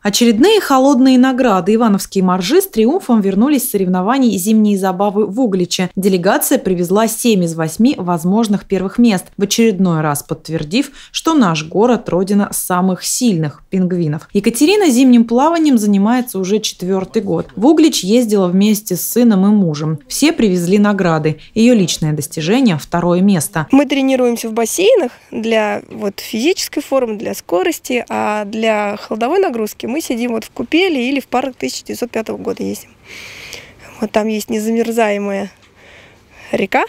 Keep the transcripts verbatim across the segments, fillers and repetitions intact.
Очередные холодные награды. Ивановские моржи с триумфом вернулись с соревнований «Зимние забавы» в Угличе. Делегация привезла семь из восьми возможных первых мест, в очередной раз подтвердив, что наш город – родина самых сильных пингвинов. Екатерина зимним плаванием занимается уже четвертый год. В Углич ездила вместе с сыном и мужем. Все привезли награды. Ее личное достижение – второе место. Мы тренируемся в бассейнах для вот, физической формы, для скорости, а для холодовой нагрузки мы сидим вот в купели или в парк тысяча девятьсот пятого года ездим. Вот там есть незамерзаемая река,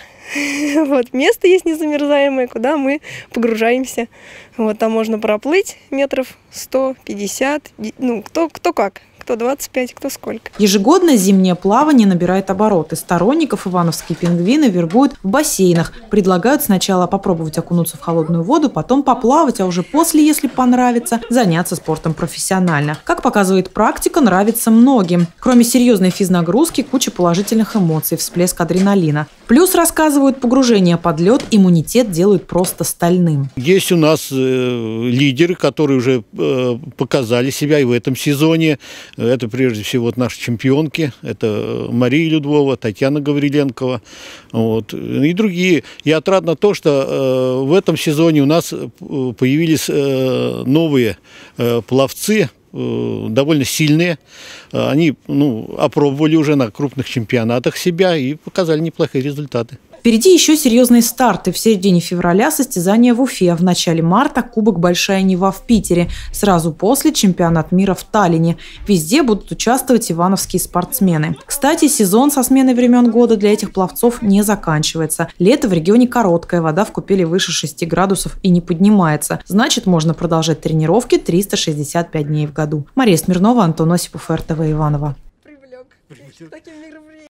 вот место есть незамерзаемое, куда мы погружаемся. Вот там можно проплыть метров сто пятьдесят, ну кто, кто как. Кто двадцать пять, кто сколько. Ежегодно зимнее плавание набирает обороты. Сторонников ивановские пингвины вербуют в бассейнах. Предлагают сначала попробовать окунуться в холодную воду, потом поплавать, а уже после, если понравится, заняться спортом профессионально. Как показывает практика, нравится многим. Кроме серьезной физнагрузки, куча положительных эмоций, всплеск адреналина. Плюс, рассказывают, погружение под лед иммунитет делают просто стальным. Есть у нас э, лидеры, которые уже э, показали себя и в этом сезоне. Это прежде всего вот наши чемпионки, это Мария Людвова, Татьяна Гавриленкова, вот, и другие. И отрадно то, что э, в этом сезоне у нас появились э, новые э, пловцы, э, довольно сильные. Они ну, опробовали уже на крупных чемпионатах себя и показали неплохие результаты. Впереди еще серьезные старты. В середине февраля состязания в Уфе. В начале марта Кубок Большая Нева в Питере. Сразу после чемпионат мира в Таллине. Везде будут участвовать ивановские спортсмены. Кстати, сезон со сменой времен года для этих пловцов не заканчивается. Лето в регионе короткое, вода в купели выше шести градусов и не поднимается. Значит, можно продолжать тренировки триста шестьдесят пять дней в году. Мария Смирнова, Антон Осипов, эр тэ вэ Иваново.